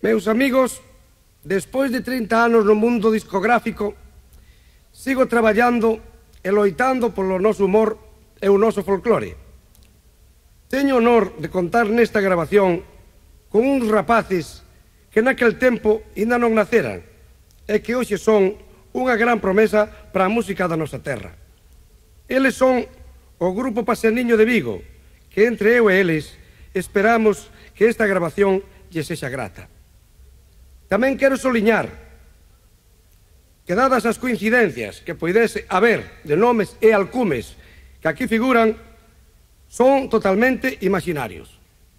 Meus amigos, despois de 30 anos no mundo discográfico, sigo traballando e loitando polo noso humor e o noso folclore. Teño o honor de contar nesta grabación con uns rapaces que naquel tempo ainda non naceran e que hoxe son unha gran promesa para a música da nosa terra. Eles son o Grupo Paseniño de Vigo, que entre eu e eles esperamos que esta grabación lle sexa grata. Tamén quero soliñar que, dadas as coincidencias que poidese haber de nomes e alcumes que aquí figuran, son totalmente imaginarios.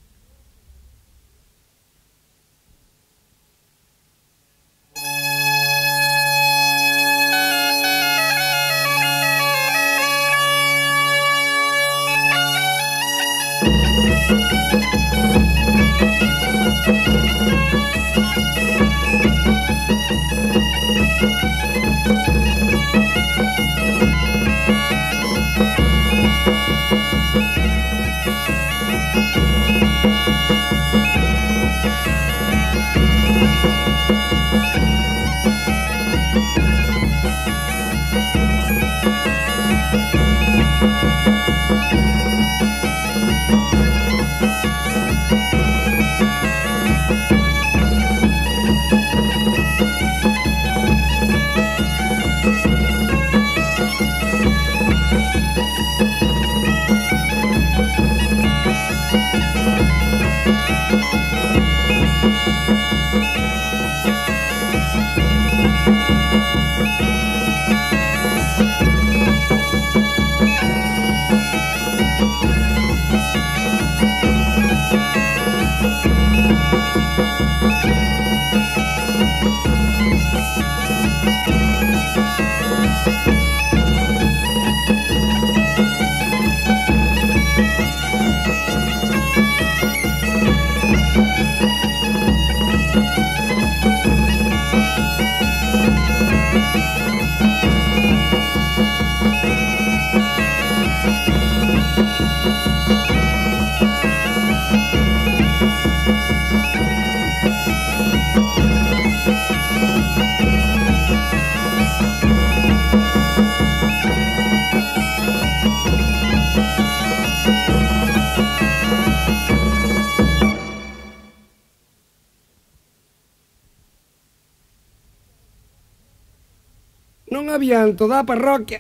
Non había en toda a parroquia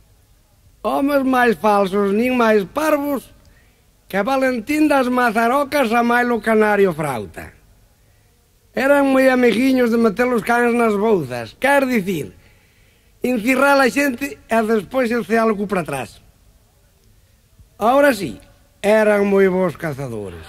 homes máis falsos nin máis parvos que Valentín das Mazarocas a Mailo Canario Frauta. Eran moi amiguiños de meter os cans nas bouzas, quer dicir, encirrar a xente e despois encear algo para atrás. Ahora sí, eran moi bons cazadores.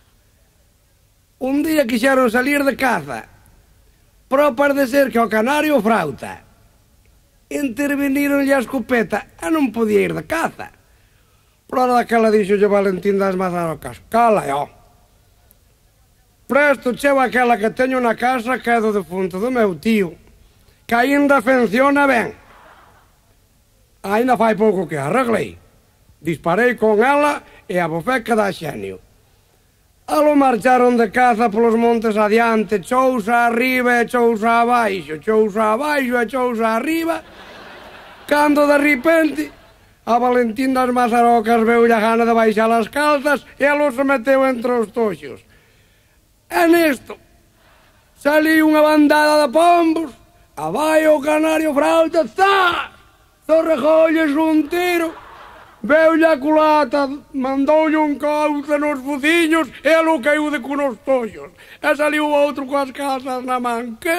Un día quixeron salir de caza, propas de ser que ao Canario Frauta intervenironlle a escopeta e non podía ir de caza. Por hora daquela dixolle Valentín das Mazarocas: cala, ó. Presto cheo aquela que teño na casa que é do defunto do meu tío, que aínda funciona ben. Aínda fai pouco que arreglei. Disparei con ela e a bofeca da xenio. Alo marcharon de caza polos montes adiante, chousa arriba e chousa abaixo, chousa abaixo e chousa arriba, cando de repente a Valentín das Mazarocas veulle a gana de baixar as calzas e alo se meteu entre os toxos. E nisto saliu unha bandada de pombos, abai o Canario Frauta, zas! Zorregolles un tiro, veulle a culata, mandoulle un cauce nos fuciños e alo caiu de cunos toxos. E saliu outro coas calzas na man. Que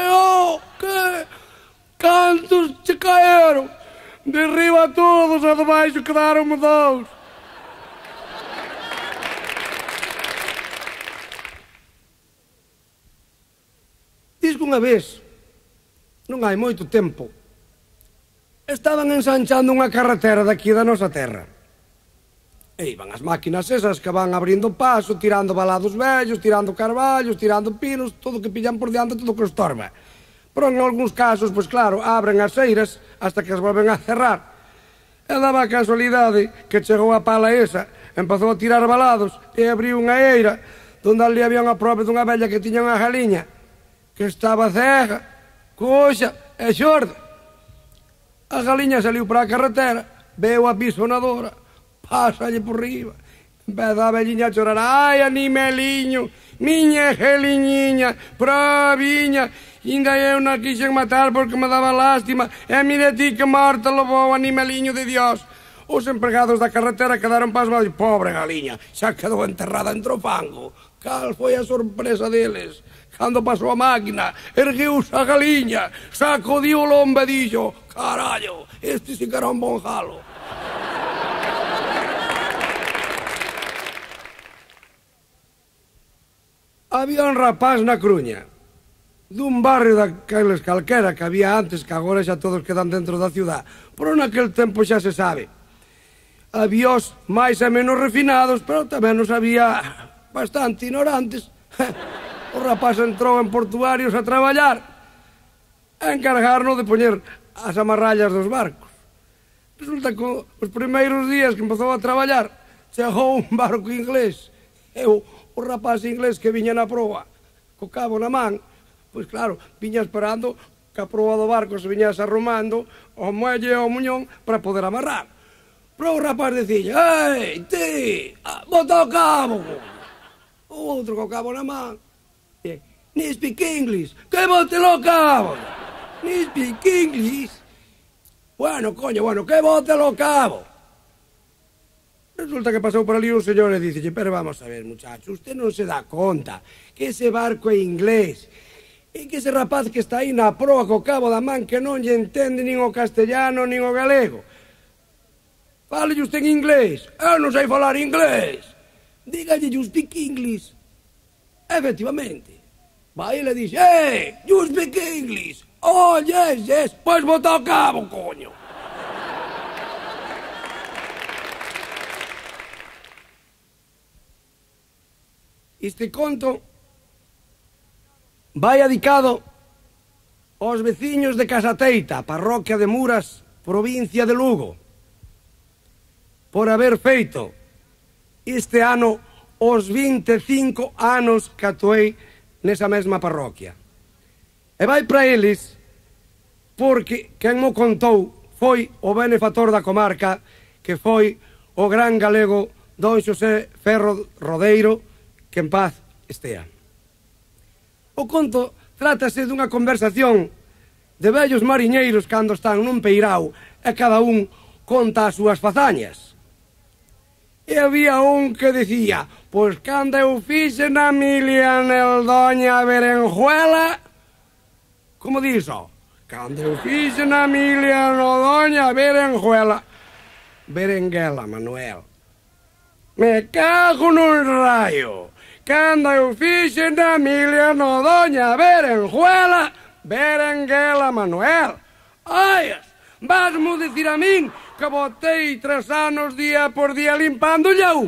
cantos che caeron? De riba todos e de baixo quedaronme dous. Diz que unha vez, non hai moito tempo, estaban ensanchando unha carretera daqui da nosa terra. E iban as máquinas esas que van abrindo paso, tirando balados vellos, tirando carballos, tirando pinos, todo o que pillan por diante, todo o que estorba. Pero en algúns casos, pois claro, abren as eiras hasta que as volven a cerrar. E daba a casualidade que chegou a pala esa, empezou a tirar balados e abriu unha eira donde ali había unha prova dunha vella que tiña unha galiña que estaba cega, coxa e xorda. A galiña saliu para a carretera, veu a pisonadora, pásalle por riba. Empeza a velliña a chorar: ai, animeliño, miña geliñiña, proviña, inda eu non quixen matar porque me daba lástima, e mire ti que morte levou, animeliño de Dios. Os empregados da carretera quedaron pasmados. Pobre galiña, xa quedou enterrada entre o fango. Cal foi a sorpresa deles? Cando pasou a máquina, ergueuse a galiña, sacudiu o lombo e dixo: carallo, este sí que era un bon jalo. Había un rapaz na Coruña, dun barrio daqueles calquera que había antes, que agora xa todos quedan dentro da ciudad, pero naquel tempo xa se sabe. Había os máis e menos refinados, pero tamén os había bastante ignorantes. O rapaz entrou en portuarios a traballar, a encargarnos de poñer as amarrallas dos barcos. Resulta que os primeiros días que empezou a traballar, chegou un barco inglés, e o rapaz inglés que viña na proa, co cabo na man, pois claro, viña esperando que a proa do barco se viñase arrumando ao muelle e ao muñón para poder amarrar. Pero o rapaz dicía: ei, ti, bota o cabo. O outro co cabo na man: ni speak English, que bote lo cabo. Ni speak English. Bueno, coño, que bote lo cabo. Resulta que pasou por ali un señor e dice: pero vamos a ver, muchacho, usted non se dá conta que ese barco é inglés e que ese rapaz que está aí na proa co cabo da man que non lle entende nin o castellano nin o galego. Fálelle usted en inglés. Eu non sei falar inglés. Dígalle: you speak English. Efectivamente. Vai e le dixe: hey, you speak English. Oh, yes, yes. Pois bota o cabo, coño. Este conto vai adicado aos veciños de Casateita, parroquia de Muras, provincia de Lugo, por haber feito este ano os 25 anos que atuei nesa mesma parroquia. E vai para eles porque quen mo contou foi o benefator da comarca, que foi o gran galego don Xosé Ferro Rodeiro, que en paz estea. O conto trátase dunha conversación de vellos mariñeiros cando están nun peirao e cada un conta as súas fazañas. E había un que decía: pois cando eu fixen a milia nel doña Berenjuela... Como diso? Cando eu fixen a milia no doña Berenjuela... Berenguela, Manuel. Me cago nun raio. Cando eu fixen a milia no doña Berenjuela... Berenguela, Manuel. Aias, vasmo dicir a min que botei 3 anos día por día limpando o llau.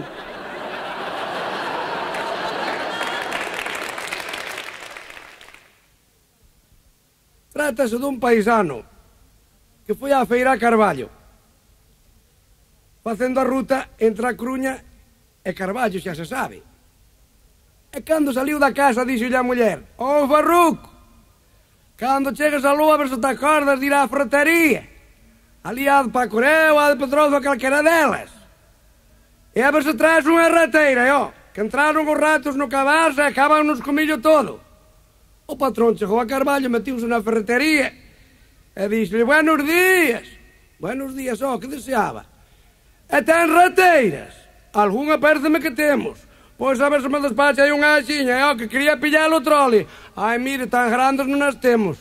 Trátase dun paisano que foi á feira a Carballo, facendo a ruta entre a Coruña e Carballo, xa se sabe. E cando saliu da casa dixolle a muller: «Oh, Farruco, cando chegues a Lúa, a ver se te acordas de ir á fretería. Ali há de Pacoreu, há de Pedroso, calquera delas. E a ver se traes unha rateira, que entraron os ratos no cabaz e acaban nos comillo todo». O patrón chegou a Carballo, metiuse na ferretería e dixle: «Buenos días». «Buenos días, que deseaba?» «E ten rateiras?» «Algúnha pérdeme que temos». «Pois a ver se me despacha aí unha axiña, que quería pillar o trole». «Ai, mire, tan grandes non as temos».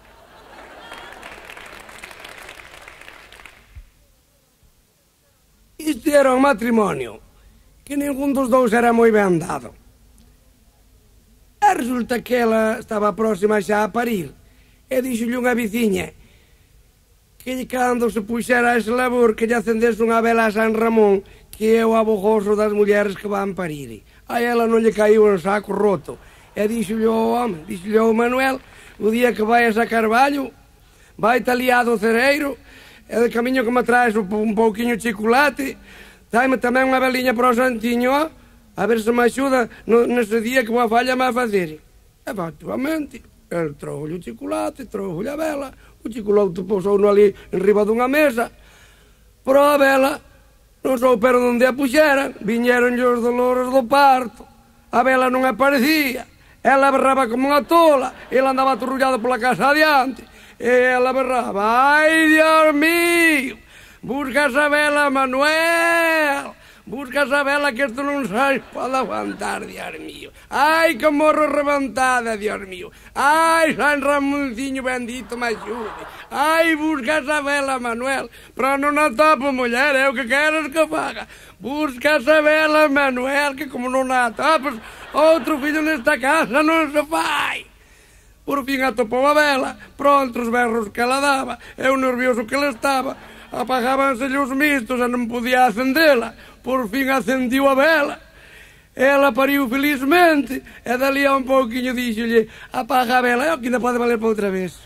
Isto era un matrimonio que ningún dos dous era moi ben dado. E resulta que ela estaba próxima xa a parir e dixolle unha veciña que cando se puxera a ese labor que lle acendese unha vela a San Ramón, que é o abogoso das mulleres que van parir. A ela non lle caiu un saco roto e dixolle ao home, dixolle ao Manuel: o día que vayas a Carballo, vai taliado o cereiro e de camiño que me traes un pouquiño de chocolate, daime tamén unha veliña para o santiño, a ver se me axuda nese día que unha falla me a facer. Efectivamente, El trouxolle o chocolate, trouxolle a vela, o chocolate pousouno ali en riba dunha mesa, pero a vela non souperon onde a puxeran, viñeronlle os dolores do parto, a vela non aparecía, ela berraba como unha tola, ela andaba aturrullado pola casa adiante, e ela berraba, ai, Dios mío, busca esa vela, Manuel, busca esa vela que isto non sai pode aguantar, Dios mío. Ai, que morro rebentada, Dios mío. Ai, San Ramonciño bendito me axude. Ai, busca esa vela, Manuel. Pero non a topo, muller, é o que queres que faga. Busca esa vela, Manuel, que como non a topas, outro fillo nesta casa non se fai. Por fin atopou a vela, pronto os berros que ela daba, e o nervioso que ela estaba, apagábanselle os mistos e non podía acendela. Por fin acendiu a vela. Ela pariu felizmente e dali a un pouquiño díxolle apaga a vela, que ainda pode valer para outra vez.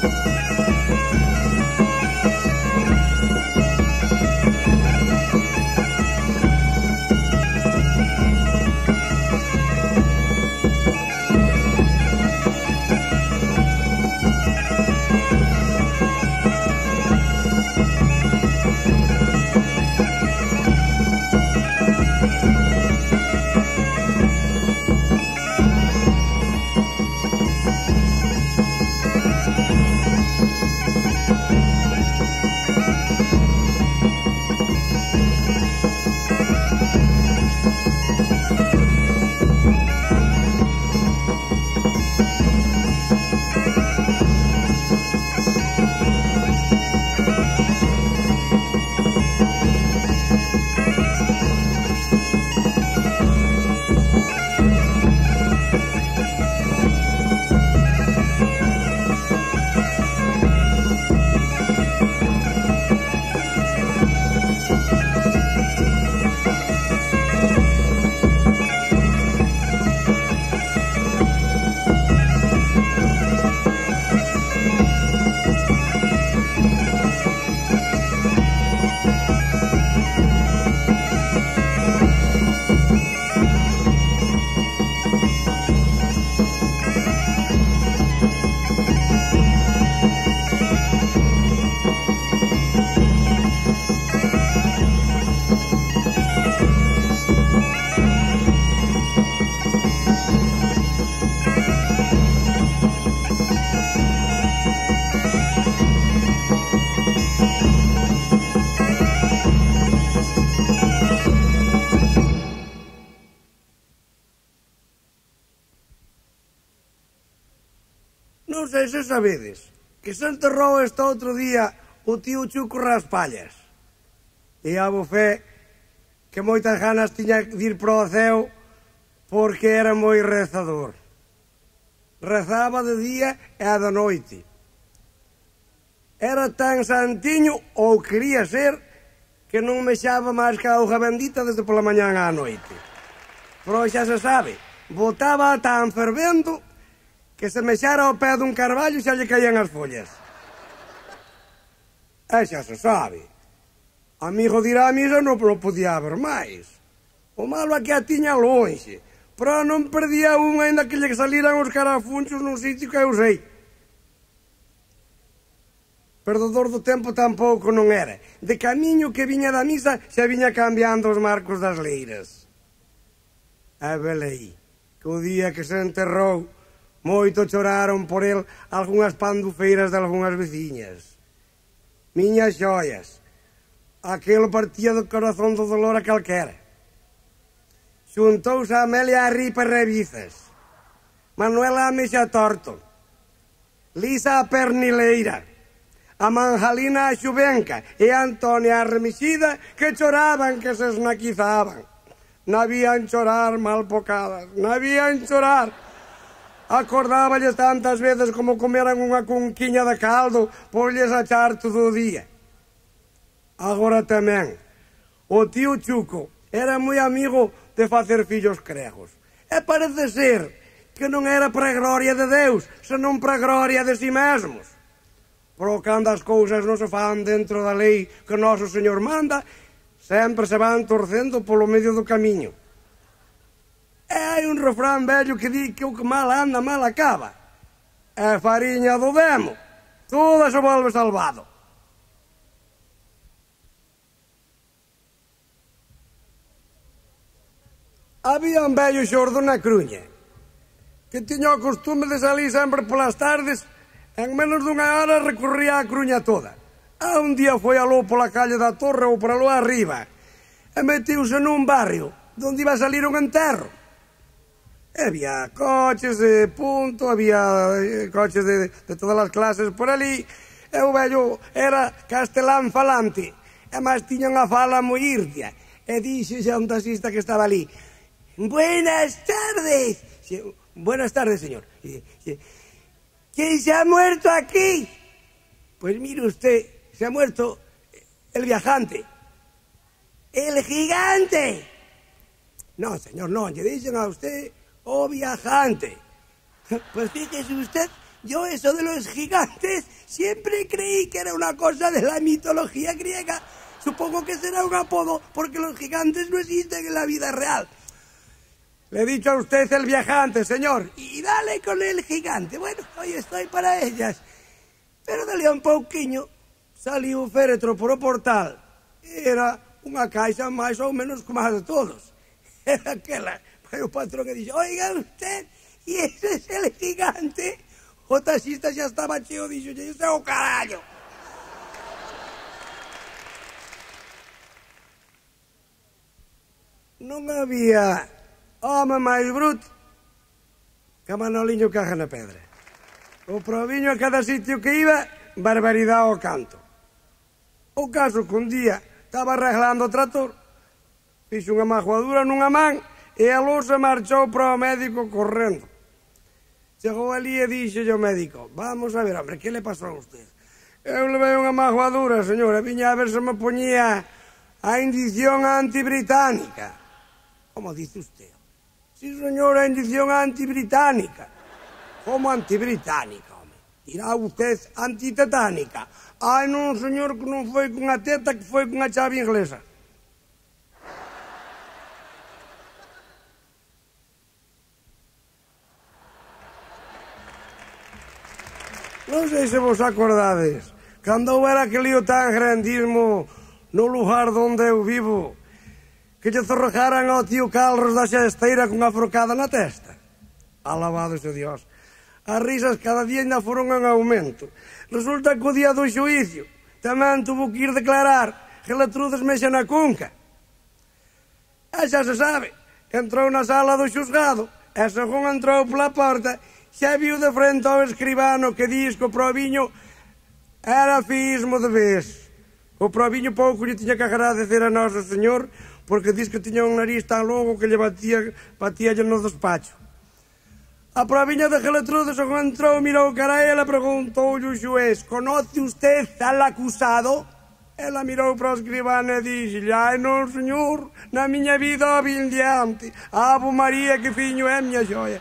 Non sei se sabedes que se enterrou este outro día o tío Chuco Raspallas. E a fe que moitas ganas tiña de ir para o ceo porque era moi rezador. Rezaba de día e de noite. Era tan santiño, ou quería ser, que non mexaba máis que a auga bendita desde pola mañán á noite. Pero xa se sabe, botaba tan fervendo que se mexara ao pé dun carballo e xa lle caían as follas. E xa se sabe. Amigo de ir á misa non podía haber máis. O malo é que a tiña lonxe, pero non perdía unha ainda que lle salieran os carafunchos nun sitio que eu sei. Perdedor do tempo tampouco non era. De camiño que viña da misa xa viña cambiando os marcos das leiras. E velei, que o día que se enterrou moito choraron por el algunhas pandufeiras de algunhas veciñas. Miñas xoias, aquelo partía do corazón do dolor a calquera. Xuntouse a Amelia a Ripa Revizas, Manuela a Mexa Torto, Lisa a Pernileira, a Manjalina a Xubenca e a Antonia a Remixida, que choraban, que se esnaquizaban. Nabían chorar malpocadas, nabían chorar. Acordáballes tantas veces como comeran unha cunquiña de caldo por lles achar todo o día. Agora tamén, o tío Chuco era moi amigo de facer fillos cregos. E parece ser que non era para a gloria de Deus, senón para a gloria de si mesmos. Pero cando as cousas non se fan dentro da lei que o noso Señor manda, sempre se van torcendo polo medio do camiño. E hai un refrán vello que di que o que mal anda, mal acaba. É fariña do demo, toda se volve salvado. Había un vello xordo na Cruña que tiña o costume de salir sempre polas tardes. En menos dunha hora recorría a Cruña toda. Un día foi aló pola calle da Torre ou por aló arriba e metiuse nun barrio donde iba a salir un enterro. E había coches de punto, había coches de todas as clases por ali, e o vello era castelán falante, e máis tiña unha fala moi irtia, e díxose a un taxista que estaba ali: "Buenas tardes." "Buenas tardes, señor." "¿Quién se ha muerto aquí?" "Pues mire usted, se ha muerto el viajante." "¿El gigante?" "No, señor, no, lle dixen a usted o viajante." "Pues fíjese usted Yo eso de los gigantes siempre creí que era una cosa de la mitología griega. Supongo que será un apodo porque los gigantes no existen en la vida real. Le he dicho a usted el viajante, señor. Y dale con el gigante. Bueno, hoy estoy para ellas. Pero dale un pouquiño. Saliu o féretro por o portal. Era unha caixa máis ou menos como a de todos. Era aquela. O patrón que dixo, oiga usted, e ese é el gigante. O taxista xa estaba cheo, dixo, ese é o carallo. Non había home máis bruto que Manoliño caja na pedra. O proviño a cada sitio que iba, barbaridade ao canto. O caso que un día estaba arreglando o trator, fixo unha majuadura nunha man e a lousa marchou para o médico correndo. Chegou ali e dixo ao médico, vamos a ver, hombre, que le pasou a usted? Eu levei unha majuadura, señora, viña a ver se me poñía a indición antibritánica. Como dice usted? Sí, señora, indición antibritánica. Como antibritánica, home? Dirá usted antitetánica. Ai, non, señor, que non foi cunha teta, que foi cunha chave inglesa. Non sei se vos acordades, cando era aquel lío tan grandismo no lugar onde eu vivo, que lle zorrejaran ao tío Carlos da xesteira cunha frocada na testa. Alabado sea Dios. As risas cada día ainda foron en aumento. Resulta que o día do xuicio tamén tuvo que ir declarar Geletrudes mexa na cunca. E xa se sabe, entrou na sala do xuzgado e según entrou pola porta xa viu de frente ao escribano que dis que o proviño era fiismo de vez. O proviño pouco lle tiña que agradecer a Noso Señor porque dis que tiña un nariz tan longo que lle batíalle no despacho. A proviña de Geletrudes, según entrou, mirou cara a ela e preguntoulle o xuez, conoce usted al acusado? Ela mirou para o escribano e dixille, ai non, señor, na miña vida vin diante. Ave María, que fiño é miña xoia.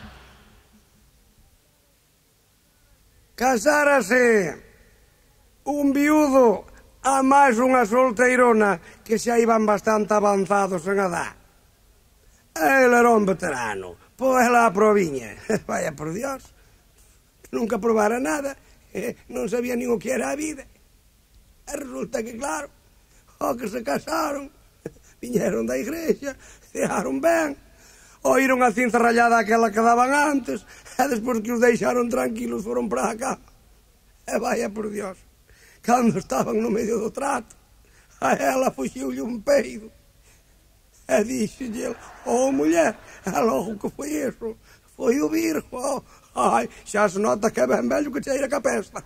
Casárase un viudo a máis unha solteirona que xa iban bastante avanzados en edad. El era un veterano, pois la proviña. Vaya por Dios, nunca probara nada, non sabía nin o que era a vida. E resulta que, claro, o que se casaron, viñeron da igrexa, cearon ben, oíron a cinza rallada aquela que daban antes, e despois que os deixaron tranquilos foron para a cama. E vaya por Dios, cando estaban no medio do trato, a ela fuxiulle un peido. E dixolle, oh, muller, e logo que foi iso? Foi o Virgo. Ai, xa se nota que é ben velho que cheira que apesta.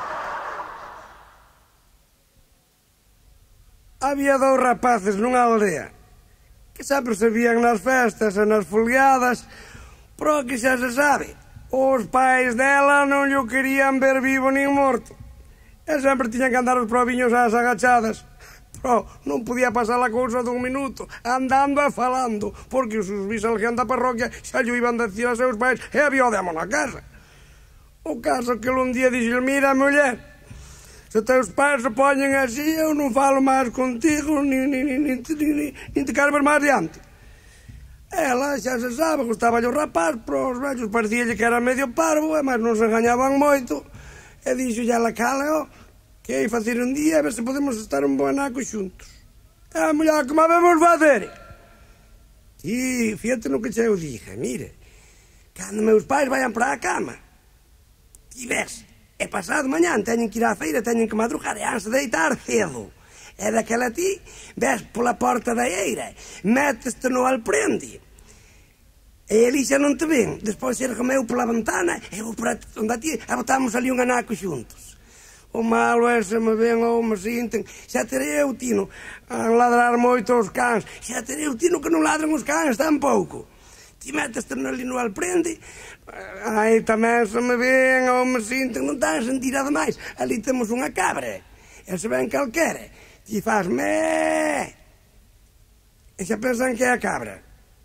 Había dous rapaces nunha aldea que sempre se vían nas festas e nas foliadas, pero que xa se sabe, os pais dela non llo querían ver vivo nin morto. E sempre tiñan que andar os proviños ás agachadas. Pero non podía pasar a cousa dun minuto, andando e falando, porque os bisalgén da parroquia xa llo iban decir aos seus pais e había o demo na casa. O caso que un día dixo, mira, muller, se teus pais se poñen así, eu non falo máis contigo, nin te quero ver máis diante. Ela, xa se sabe, gustaba o rapaz, pero os vellos parecíalle que era medio parvo, e máis non se engañaban moito, e dixo xa la cala, que hai facer un día, a ver se podemos estar un bo anaco xuntos. E a muller, como vamos facer? Ti, fíjate no que che eu dije, mire, cando meus pais vayan para a cama, ti ves, e pasado mañán teñen que ir á feira, teñen que madrugar, e antes de deitar cedo. E daquela ti, ves pola porta da eira, meteste no alprende, e ali xa non te ven, despois ergueme eu pola ventana, e eu por onde a ti, e botamos ali un anaco xuntos. O malo é se me ven ou me sinten, xa terei eu tino a ladrar moito os cans, xa terei eu tino que non ladran os cans tampouco. Ti meteste ali no alprende, ai, tamén se me ven ou me sinten, non tan sentir ademais, ali temos unha cabra, e se ven calquera, ti faz me, e xa pensan que é a cabra.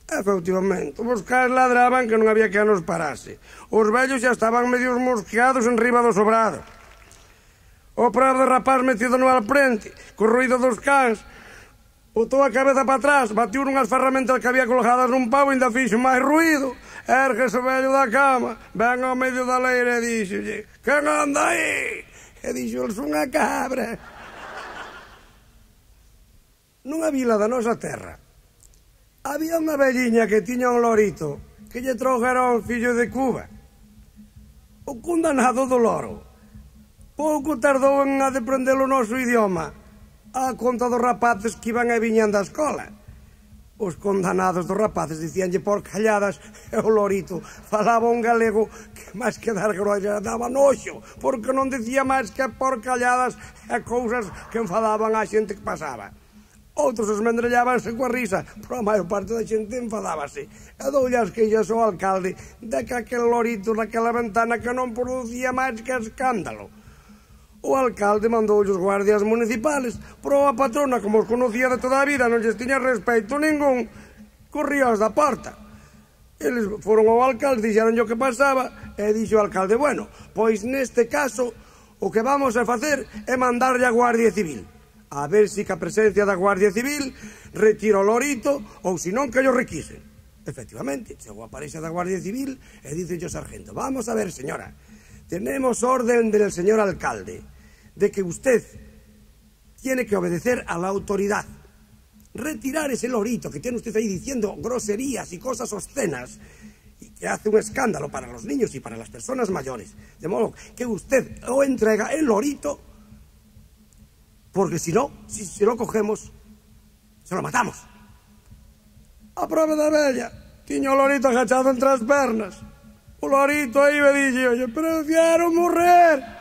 Efectivamente, os cais ladraban que non había que nos parase. Os vellos xa estaban medios mosqueados en riba do sobrado. O prado de rapaz metido no alprente, co ruido dos cans, botou a cabeza para atrás, batiu nunhas ferramentas que había colgadas nun pau e ainda fixo máis ruido. Érguese o vello da cama, ven ao medio da leira e díxolle: quen anda aí? E dixo: son unha cabra. Nunha vila da nosa terra había unha velliña que tiña un lorito que lle trouxera un fillo de Cuba. O condenado do loro pouco tardou en deprender o noso idioma a conta dos rapaces que iban e viñan da escola. Os condenados dos rapaces dicíanlle porcalladas e o lorito falaba un galego que máis que dar grolla daba noxo, porque non dicía máis que porcalladas e cousas que enfadaban a xente que pasaba. Outros esmendrellábanse coa risa, pero a maior parte da xente enfadábase. E doulle as queixas ao alcalde de que aquel lorito naquela ventana que non producía máis que escándalo. O alcalde mandou os guardias municipales, pero a patrona, como os conocía de toda a vida, non lles tiña respeito ningún, corríos da porta. Eles foron ao alcalde, dixeron o que pasaba, e dixo o alcalde: bueno, pois neste caso o que vamos a facer é mandarlle a Guardia Civil, a ver se que a presencia da Guardia Civil retira o lorito ou senón que yo requisen. Efectivamente, chegou a parexa da Guardia Civil e dice o sargento: vamos a ver, señora, tenemos orden del señor alcalde de que usted tiene que obedecer a la autoridad, retirar ese lorito que tiene usted ahí diciendo groserías y cosas obscenas y que hace un escándalo para los niños y para las personas mayores, de modo que usted o entrega el lorito, porque si no, si se lo cogemos, se lo matamos. A prova da bella, tiña o lorito agachado entre as pernas. O lorito aí me dixe: oye, prefiero morrer